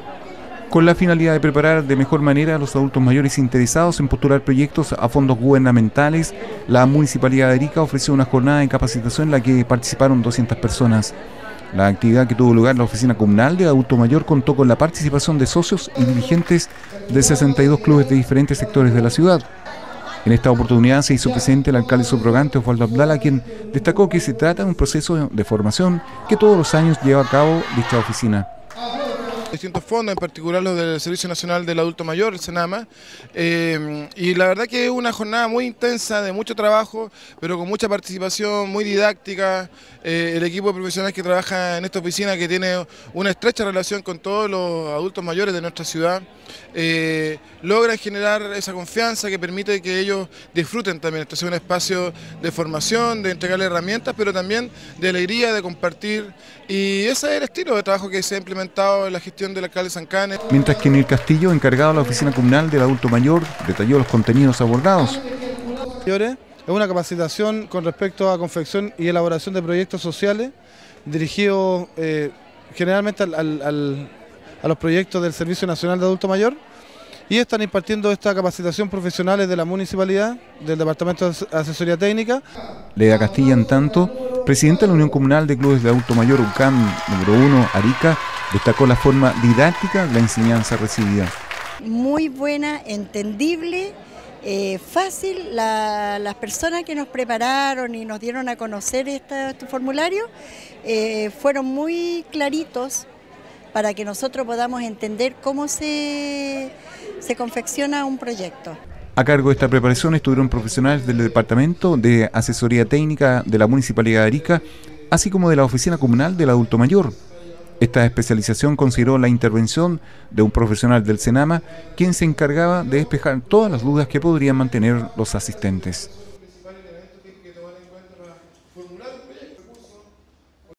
con la finalidad de preparar de mejor manera a los adultos mayores interesados en postular proyectos a fondos gubernamentales. La Municipalidad de Arica ofreció una jornada de capacitación en la que participaron 200 personas. La actividad que tuvo lugar en la Oficina Comunal de Adulto Mayor contó con la participación de socios y dirigentes de 62 clubes de diferentes sectores de la ciudad. En esta oportunidad se hizo presente el alcalde subrogante Osvaldo Abdala, quien destacó que se trata de un proceso de formación que todos los años lleva a cabo dicha oficina. Distintos fondos, en particular los del Servicio Nacional del Adulto Mayor, el SENAMA, y la verdad que es una jornada muy intensa, de mucho trabajo, pero con mucha participación, muy didáctica. El equipo de profesionales que trabaja en esta oficina, que tiene una estrecha relación con todos los adultos mayores de nuestra ciudad, logra generar esa confianza que permite que ellos disfruten también. Esto es un espacio de formación, de entregarle herramientas, pero también de alegría, de compartir, y ese es el estilo de trabajo que se ha implementado en la gestión del alcalde Sancanes. Mientras que Emil Castillo, encargado de la Oficina Comunal del Adulto Mayor, detalló los contenidos abordados. Es una capacitación con respecto a confección y elaboración de proyectos sociales dirigidos generalmente a los proyectos del Servicio Nacional de Adulto Mayor, y están impartiendo esta capacitación profesionales de la Municipalidad, del Departamento de Asesoría Técnica. Leda Castilla, en tanto, presidenta de la Unión Comunal de Clubes de Adulto Mayor UCAM número 1, Arica, destacó la forma didáctica de la enseñanza recibida. Muy buena, entendible, fácil. Las personas que nos prepararon y nos dieron a conocer este formulario fueron muy claritos para que nosotros podamos entender cómo se confecciona un proyecto. A cargo de esta preparación estuvieron profesionales del Departamento de Asesoría Técnica de la Municipalidad de Arica, así como de la Oficina Comunal del Adulto Mayor. Esta especialización consideró la intervención de un profesional del SENAMA, quien se encargaba de despejar todas las dudas que podrían mantener los asistentes.